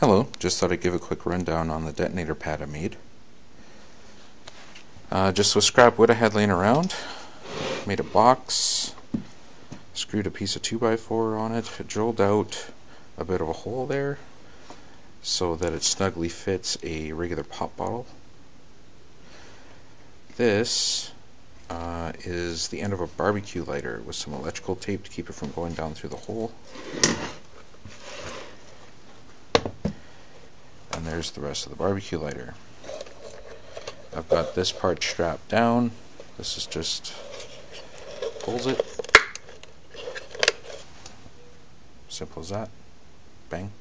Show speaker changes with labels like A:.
A: Hello, just thought I'd give a quick rundown on the detonator pad I made. Just with scrap wood I had laying around, made a box, screwed a piece of 2x4 on it, drilled out a bit of a hole there so that it snugly fits a regular pop bottle. This is the end of a barbecue lighter with some electrical tape to keep it from going down through the hole. And there's the rest of the barbecue lighter. I've got this part strapped down. This is just pulls it. Simple as that. Bang.